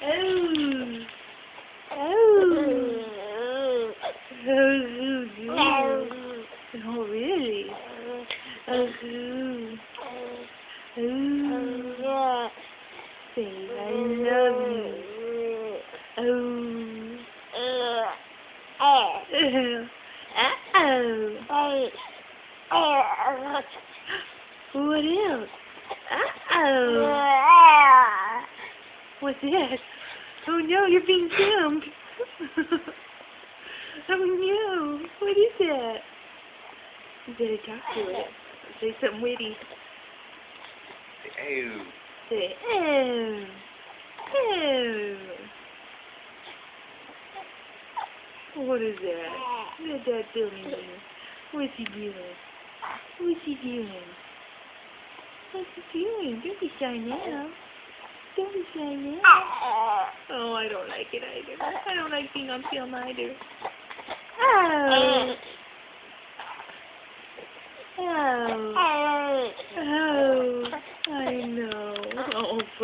Oh. Oh. Oh, oh, really? Oh, oh. Say, I love you. Oh. Uh-oh. What else? Uh-oh. What's that? Oh no, you're being filmed. Oh no, what is that? You better talk to it. Say something witty. Say, oh. Say, oh. Oh. What is that? What is that doing here? What's he doing? What's he doing? What's he doing? Don't be shy now. Don't be shy now. Oh, I don't like it either. I don't like being on film either. Oh.